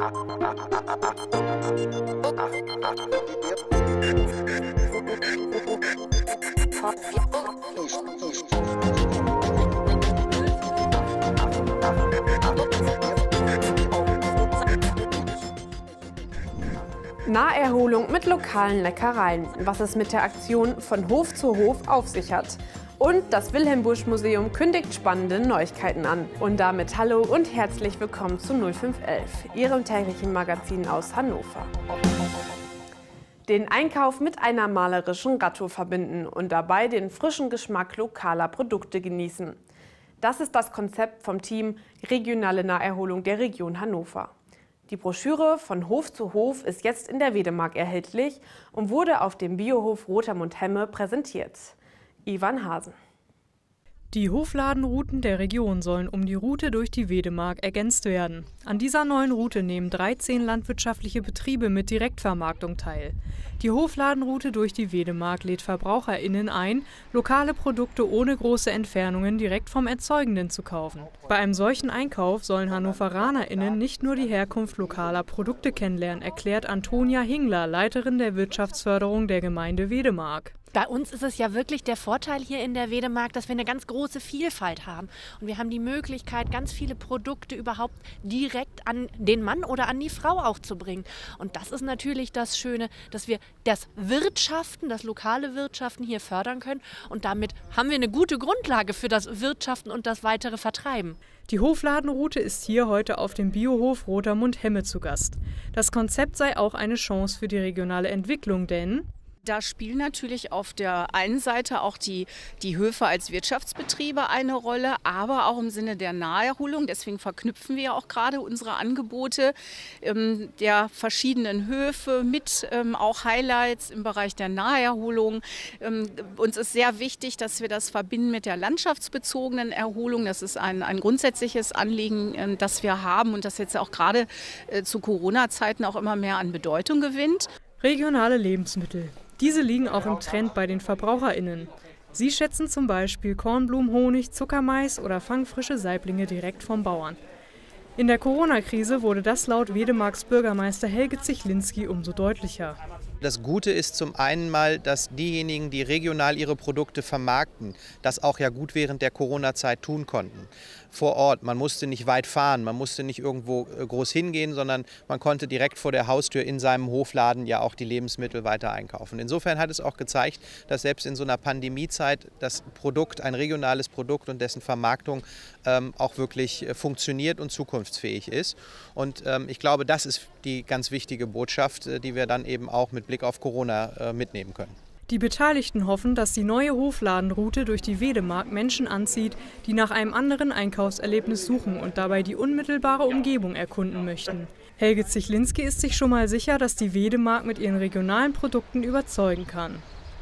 Naherholung mit lokalen Leckereien, was es mit der Aktion von Hof zu Hof auf sich hat. Und das Wilhelm-Busch-Museum kündigt spannende Neuigkeiten an. Und damit hallo und herzlich willkommen zu 0511, Ihrem täglichen Magazin aus Hannover. Den Einkauf mit einer malerischen Radtour verbinden und dabei den frischen Geschmack lokaler Produkte genießen. Das ist das Konzept vom Team Regionale Naherholung der Region Hannover. Die Broschüre von Hof zu Hof ist jetzt in der Wedemark erhältlich und wurde auf dem Biohof Rotermund-Hemme präsentiert. Ivan Hasen. Die Hofladenrouten der Region sollen um die Route durch die Wedemark ergänzt werden. An dieser neuen Route nehmen 13 landwirtschaftliche Betriebe mit Direktvermarktung teil. Die Hofladenroute durch die Wedemark lädt VerbraucherInnen ein, lokale Produkte ohne große Entfernungen direkt vom Erzeugenden zu kaufen. Bei einem solchen Einkauf sollen HannoveranerInnen nicht nur die Herkunft lokaler Produkte kennenlernen, erklärt Antonia Hingler, Leiterin der Wirtschaftsförderung der Gemeinde Wedemark. Bei uns ist es ja wirklich der Vorteil hier in der Wedemark, dass wir eine ganz große Vielfalt haben. Und wir haben die Möglichkeit, ganz viele Produkte überhaupt direkt an den Mann oder an die Frau auch zu bringen. Und das ist natürlich das Schöne, dass wir das Wirtschaften, das lokale Wirtschaften hier fördern können. Und damit haben wir eine gute Grundlage für das Wirtschaften und das weitere Vertreiben. Die Hofladenroute ist hier heute auf dem Biohof Rotermund-Hemme zu Gast. Das Konzept sei auch eine Chance für die regionale Entwicklung, denn da spielen natürlich auf der einen Seite auch die Höfe als Wirtschaftsbetriebe eine Rolle, aber auch im Sinne der Naherholung. Deswegen verknüpfen wir ja auch gerade unsere Angebote der verschiedenen Höfe mit auch Highlights im Bereich der Naherholung. Uns ist sehr wichtig, dass wir das verbinden mit der landschaftsbezogenen Erholung. Das ist ein grundsätzliches Anliegen, das wir haben und das jetzt auch gerade zu Corona-Zeiten auch immer mehr an Bedeutung gewinnt. Regionale Lebensmittel. Diese liegen auch im Trend bei den VerbraucherInnen. Sie schätzen zum Beispiel Kornblumen, Honig, Zuckermais oder fangfrische Saiblinge direkt vom Bauern. In der Corona-Krise wurde das laut Wedemarks Bürgermeister Helge Zichlinski umso deutlicher. Das Gute ist zum einen mal, dass diejenigen, die regional ihre Produkte vermarkten, das auch ja gut während der Corona-Zeit tun konnten. Vor Ort, man musste nicht weit fahren, man musste nicht irgendwo groß hingehen, sondern man konnte direkt vor der Haustür in seinem Hofladen ja auch die Lebensmittel weiter einkaufen. Insofern hat es auch gezeigt, dass selbst in so einer Pandemiezeit das Produkt, ein regionales Produkt und dessen Vermarktung auch wirklich funktioniert und zukunftsfähig ist. Und ich glaube, das ist die ganz wichtige Botschaft, die wir dann eben auch mit Blick auf Corona mitnehmen können. Die Beteiligten hoffen, dass die neue Hofladenroute durch die Wedemark Menschen anzieht, die nach einem anderen Einkaufserlebnis suchen und dabei die unmittelbare Umgebung erkunden möchten. Helge Zichlinski ist sich schon mal sicher, dass die Wedemark mit ihren regionalen Produkten überzeugen kann.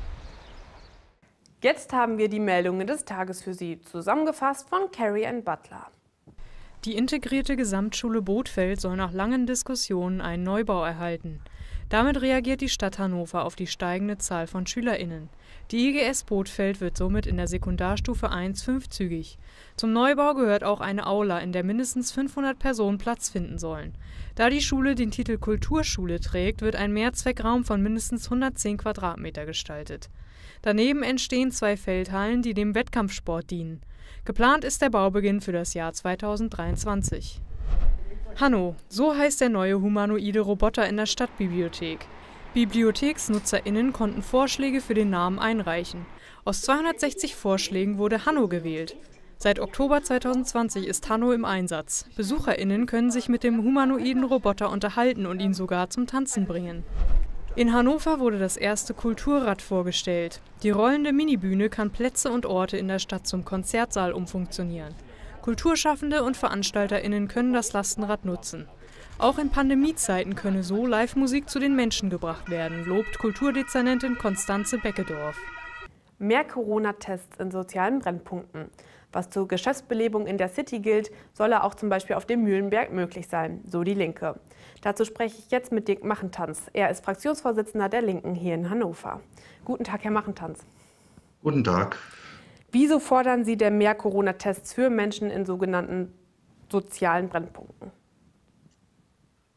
Jetzt haben wir die Meldungen des Tages für Sie, zusammengefasst von Carrie Ann Butler. Die integrierte Gesamtschule Bothfeld soll nach langen Diskussionen einen Neubau erhalten. Damit reagiert die Stadt Hannover auf die steigende Zahl von SchülerInnen. Die IGS Bothfeld wird somit in der Sekundarstufe 1 fünfzügig. Zum Neubau gehört auch eine Aula, in der mindestens 500 Personen Platz finden sollen. Da die Schule den Titel Kulturschule trägt, wird ein Mehrzweckraum von mindestens 110 Quadratmeter gestaltet. Daneben entstehen 2 Feldhallen, die dem Wettkampfsport dienen. Geplant ist der Baubeginn für das Jahr 2023. Hanno, so heißt der neue humanoide Roboter in der Stadtbibliothek. BibliotheksnutzerInnen konnten Vorschläge für den Namen einreichen. Aus 260 Vorschlägen wurde Hanno gewählt. Seit Oktober 2020 ist Hanno im Einsatz. BesucherInnen können sich mit dem humanoiden Roboter unterhalten und ihn sogar zum Tanzen bringen. In Hannover wurde das erste Kulturrad vorgestellt. Die rollende Minibühne kann Plätze und Orte in der Stadt zum Konzertsaal umfunktionieren. Kulturschaffende und VeranstalterInnen können das Lastenrad nutzen. Auch in Pandemiezeiten könne so Live-Musik zu den Menschen gebracht werden, lobt Kulturdezernentin Konstanze Beckedorf. Mehr Corona-Tests in sozialen Brennpunkten. Was zur Geschäftsbelebung in der City gilt, solle auch zum Beispiel auf dem Mühlenberg möglich sein, so die Linke. Dazu spreche ich jetzt mit Dirk Machentanz. Er ist Fraktionsvorsitzender der Linken hier in Hannover. Guten Tag, Herr Machentanz. Guten Tag. Wieso fordern Sie denn mehr Corona-Tests für Menschen in sogenannten sozialen Brennpunkten?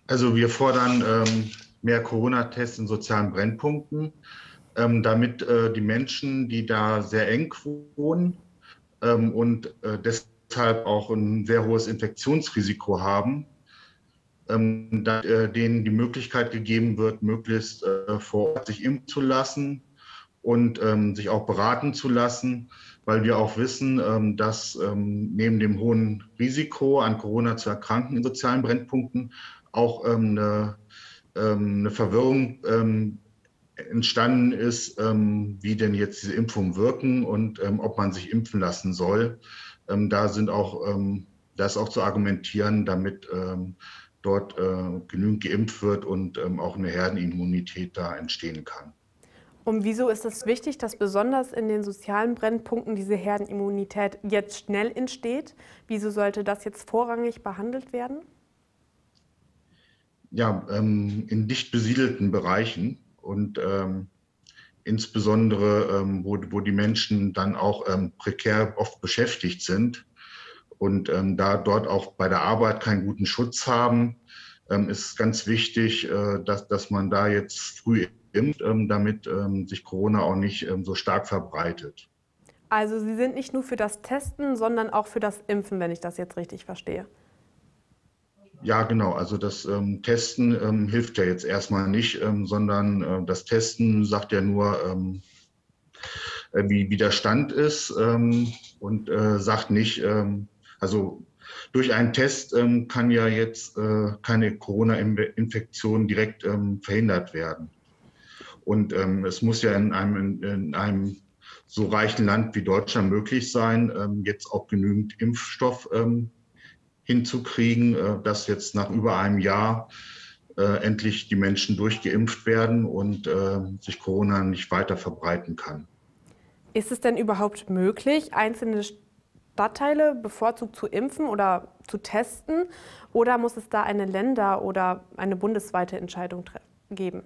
Also wir fordern mehr Corona-Tests in sozialen Brennpunkten, damit die Menschen, die da sehr eng wohnen und deshalb auch ein sehr hohes Infektionsrisiko haben, denen die Möglichkeit gegeben wird, möglichst vor Ort sich impfen zu lassen und sich auch beraten zu lassen, weil wir auch wissen, dass neben dem hohen Risiko an Corona zu erkranken in sozialen Brennpunkten auch eine Verwirrung entstanden ist, wie denn jetzt diese Impfungen wirken und ob man sich impfen lassen soll. Da ist auch zu argumentieren, damit dort genügend geimpft wird und auch eine Herdenimmunität da entstehen kann. Und wieso ist es wichtig, dass besonders in den sozialen Brennpunkten diese Herdenimmunität jetzt schnell entsteht? Wieso sollte das jetzt vorrangig behandelt werden? Ja, in dicht besiedelten Bereichen und insbesondere, wo die Menschen dann auch prekär oft beschäftigt sind und da dort auch bei der Arbeit keinen guten Schutz haben, ist ganz wichtig, dass man da jetzt früh impft, damit sich Corona auch nicht so stark verbreitet. Also Sie sind nicht nur für das Testen, sondern auch für das Impfen, wenn ich das jetzt richtig verstehe. Ja, genau. Also das Testen hilft ja jetzt erstmal nicht, sondern das Testen sagt ja nur, wie der Stand ist und sagt nicht, also durch einen Test kann ja jetzt keine Corona-Infektion direkt verhindert werden. Und es muss ja in einem so reichen Land wie Deutschland möglich sein, jetzt auch genügend Impfstoff hinzukriegen, dass jetzt nach über einem Jahr endlich die Menschen durchgeimpft werden und sich Corona nicht weiter verbreiten kann. Ist es denn überhaupt möglich, einzelne Stadtteile bevorzugt zu impfen oder zu testen? Oder muss es da eine Länder- oder eine bundesweite Entscheidung geben?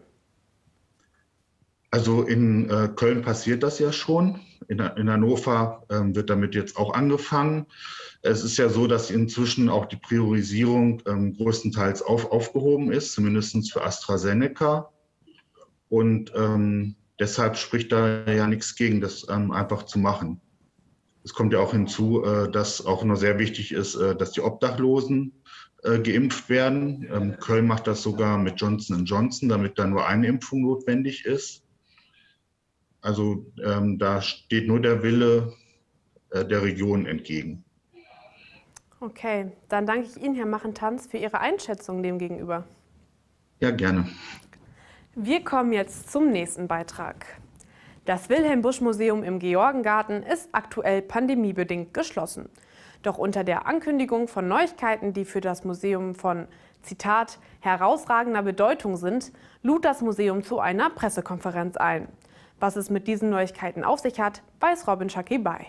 Also in Köln passiert das ja schon. In Hannover wird damit jetzt auch angefangen. Es ist ja so, dass inzwischen auch die Priorisierung größtenteils aufgehoben ist, zumindest für AstraZeneca. Und deshalb spricht da ja nichts gegen, das einfach zu machen. Es kommt ja auch hinzu, dass auch noch sehr wichtig ist, dass die Obdachlosen geimpft werden. Köln macht das sogar mit Johnson & Johnson, damit da nur eine Impfung notwendig ist. Also da steht nur der Wille der Region entgegen. Okay, dann danke ich Ihnen, Herr Machentanz, für Ihre Einschätzung dem gegenüber. Ja, gerne. Wir kommen jetzt zum nächsten Beitrag. Das Wilhelm-Busch-Museum im Georgengarten ist aktuell pandemiebedingt geschlossen. Doch unter der Ankündigung von Neuigkeiten, die für das Museum von, Zitat, herausragender Bedeutung sind, lud das Museum zu einer Pressekonferenz ein. Was es mit diesen Neuigkeiten auf sich hat, weiß Robin Schacki-Bay.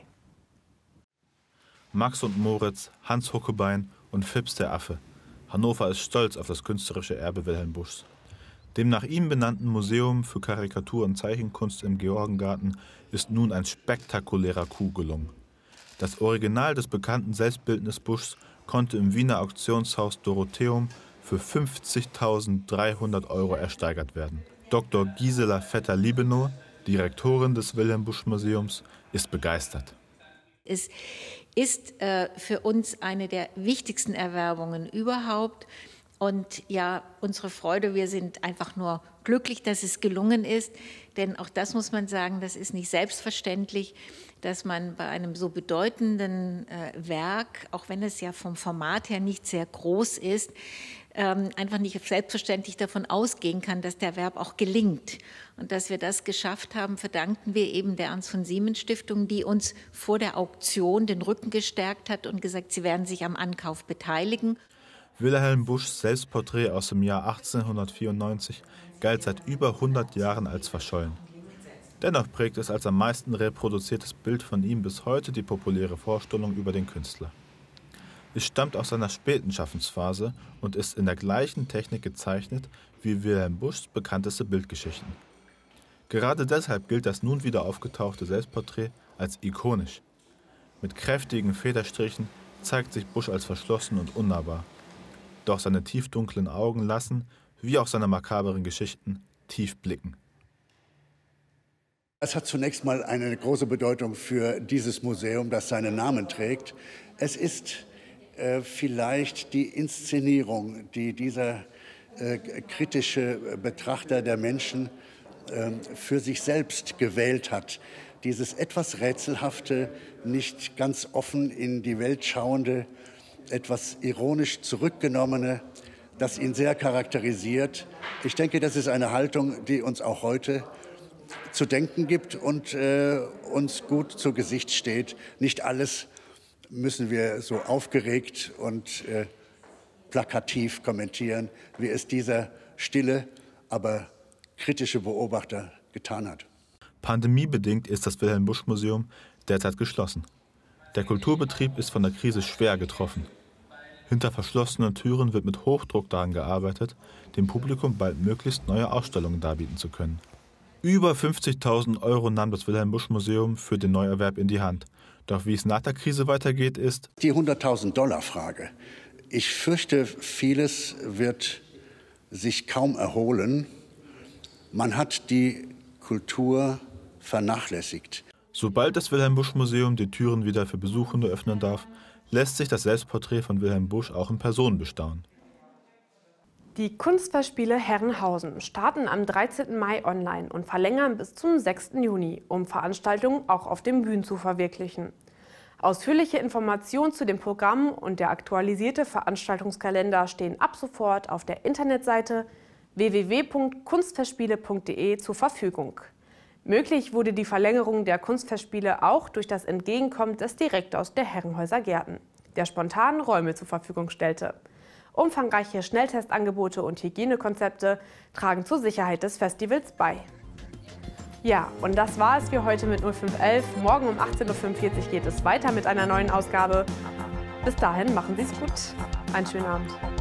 Max und Moritz, Hans Huckebein und Fips der Affe. Hannover ist stolz auf das künstlerische Erbe Wilhelm Buschs. Dem nach ihm benannten Museum für Karikatur- und Zeichenkunst im Georgengarten ist nun ein spektakulärer Coup gelungen. Das Original des bekannten Selbstbildnisses Buschs konnte im Wiener Auktionshaus Dorotheum für 50.300 € ersteigert werden. Dr. Gisela Vetter-Liebenow, Direktorin des Wilhelm-Busch-Museums, ist begeistert. Es ist für uns eine der wichtigsten Erwerbungen überhaupt. Und ja, unsere Freude, wir sind einfach nur glücklich, dass es gelungen ist. Denn auch das muss man sagen, das ist nicht selbstverständlich, dass man bei einem so bedeutenden Werk, auch wenn es ja vom Format her nicht sehr groß ist, einfach nicht selbstverständlich davon ausgehen kann, dass der Erwerb auch gelingt. Und dass wir das geschafft haben, verdanken wir eben der Ernst-von-Siemens-Stiftung, die uns vor der Auktion den Rücken gestärkt hat und gesagt, sie werden sich am Ankauf beteiligen. Wilhelm Buschs Selbstporträt aus dem Jahr 1894 galt seit über 100 Jahren als verschollen. Dennoch prägt es als am meisten reproduziertes Bild von ihm bis heute die populäre Vorstellung über den Künstler. Es stammt aus seiner späten Schaffensphase und ist in der gleichen Technik gezeichnet wie Wilhelm Buschs bekannteste Bildgeschichten. Gerade deshalb gilt das nun wieder aufgetauchte Selbstporträt als ikonisch. Mit kräftigen Federstrichen zeigt sich Busch als verschlossen und unnahbar. Doch seine tiefdunklen Augen lassen, wie auch seine makaberen Geschichten, tief blicken. Es hat zunächst mal eine große Bedeutung für dieses Museum, das seinen Namen trägt. Es ist vielleicht die Inszenierung, die dieser kritische Betrachter der Menschen für sich selbst gewählt hat. Dieses etwas rätselhafte, nicht ganz offen in die Welt schauende, etwas ironisch zurückgenommene, das ihn sehr charakterisiert. Ich denke, das ist eine Haltung, die uns auch heute zu denken gibt und uns gut zu Gesicht steht. Nicht alles müssen wir so aufgeregt und plakativ kommentieren, wie es dieser stille, aber kritische Beobachter getan hat. Pandemiebedingt ist das Wilhelm-Busch-Museum derzeit geschlossen. Der Kulturbetrieb ist von der Krise schwer getroffen. Hinter verschlossenen Türen wird mit Hochdruck daran gearbeitet, dem Publikum bald möglichst neue Ausstellungen darbieten zu können. Über 50.000 € nahm das Wilhelm-Busch-Museum für den Neuerwerb in die Hand. Doch wie es nach der Krise weitergeht, ist die $100.000-Frage. Ich fürchte, vieles wird sich kaum erholen. Man hat die Kultur vernachlässigt. Sobald das Wilhelm-Busch-Museum die Türen wieder für Besuchende öffnen darf, lässt sich das Selbstporträt von Wilhelm Busch auch in Person bestaunen. Die Kunstfestspiele Herrenhausen starten am 13. Mai online und verlängern bis zum 6. Juni, um Veranstaltungen auch auf den Bühnen zu verwirklichen. Ausführliche Informationen zu dem Programm und der aktualisierte Veranstaltungskalender stehen ab sofort auf der Internetseite www.kunstfestspiele.de zur Verfügung. Möglich wurde die Verlängerung der Kunstfestspiele auch durch das Entgegenkommen des Direktors der Herrenhäuser Gärten, der spontan Räume zur Verfügung stellte. Umfangreiche Schnelltestangebote und Hygienekonzepte tragen zur Sicherheit des Festivals bei. Ja, und das war es für heute mit 0511. Morgen um 18.45 Uhr geht es weiter mit einer neuen Ausgabe. Bis dahin, machen Sie es gut. Einen schönen Abend.